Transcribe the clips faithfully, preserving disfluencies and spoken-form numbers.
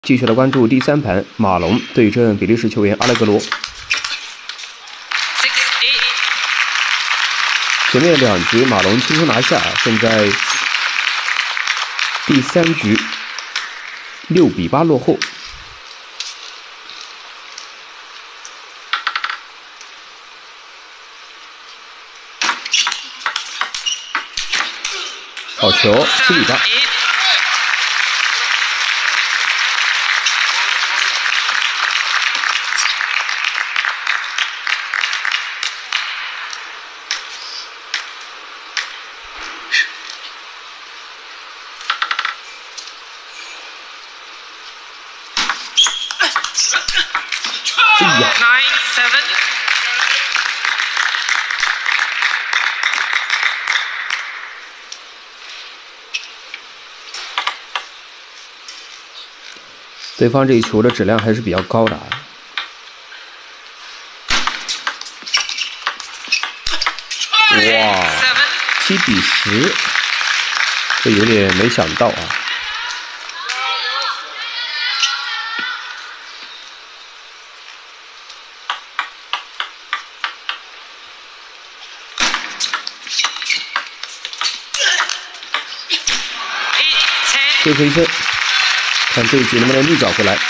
继续来关注第三盘，马龙对阵比利时球员阿莱格罗。前面两局马龙轻松拿下，现在第三局六比八落后。好球，七比八。 哎呀！对方这一球的质量还是比较高的啊！哇，七比十，这有点没想到啊！ 最后一分，看这一局能不能逆转回来。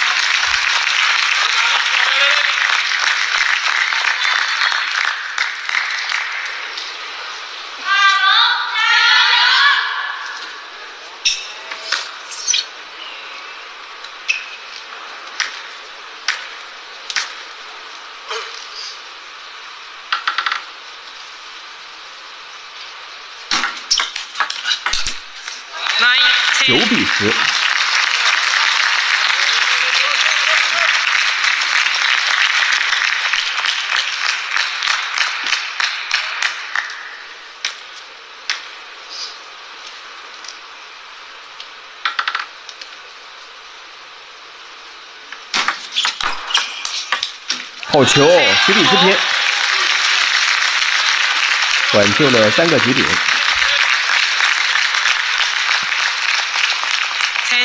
九比十。 好球，十比十偏，挽救了三个局点。 ten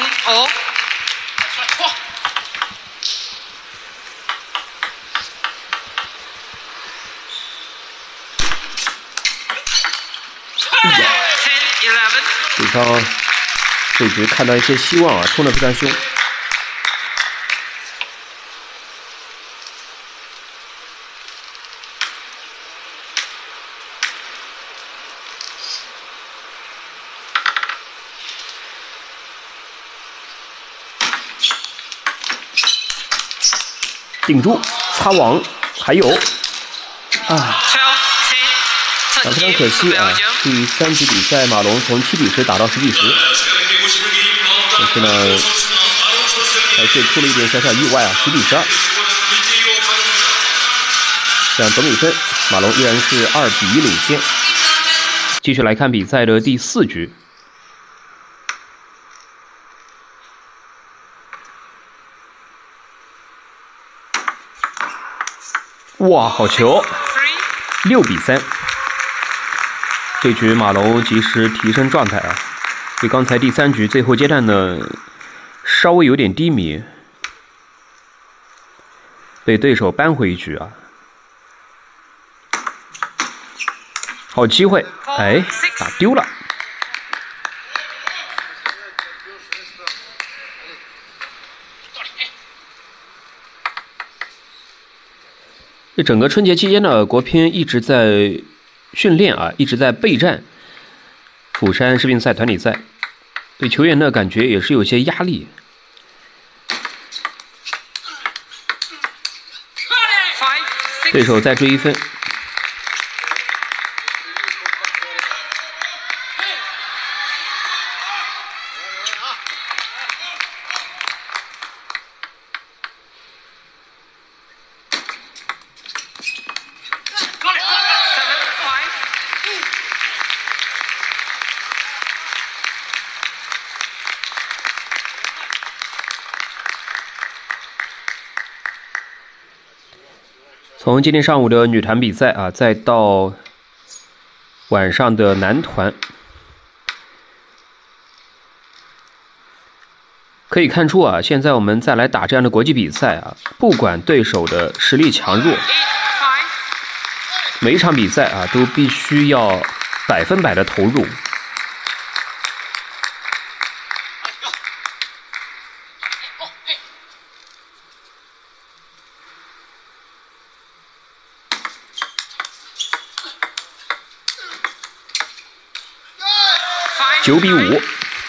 all。ten eleven。 对方这局看到一些希望啊，冲得非常凶。 顶住，擦网，还有啊，非常可惜啊！第三局比赛，马龙从七比十打到十比十，但是呢，还是出了一点小小意外啊，十比十二。这样总比分，马龙依然是二比一领先。继续来看比赛的第四局。 哇，好球！六比三。这局马龙及时提升状态啊，比刚才第三局最后阶段呢稍微有点低迷，被对手扳回一局啊。好机会，哎，打丢了。 这整个春节期间呢，国乒一直在训练啊，一直在备战釜山世乒赛团体赛，对球员呢感觉也是有些压力。对手再追一分。 从今天上午的女团比赛啊，再到晚上的男团， 可以看出啊，现在我们再来打这样的国际比赛啊，不管对手的实力强弱，每一场比赛啊都必须要百分百的投入。九比五。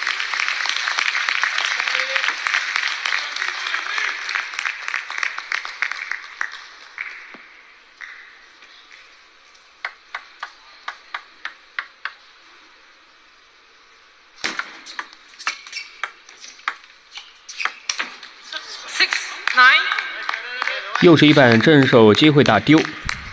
又是一板正手机会打丢。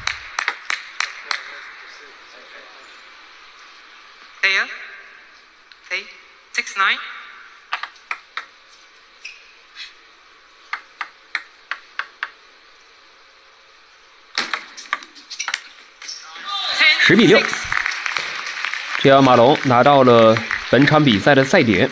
十比六，这样马龙拿到了本场比赛的赛点。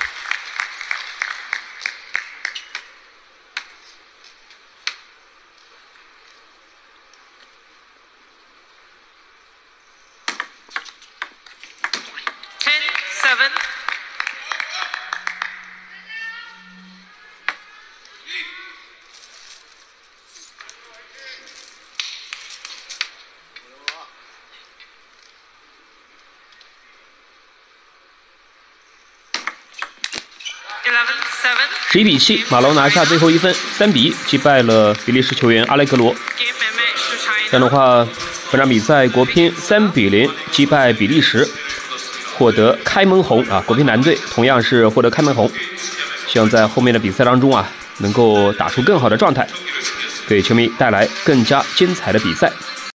十一比七，马龙拿下最后一分，三比一击败了比利时球员阿雷格罗。这样的话，本场比赛国乒三比零击败比利时，获得开门红啊！国乒男队同样是获得开门红，希望在后面的比赛当中啊，能够打出更好的状态，给球迷带来更加精彩的比赛。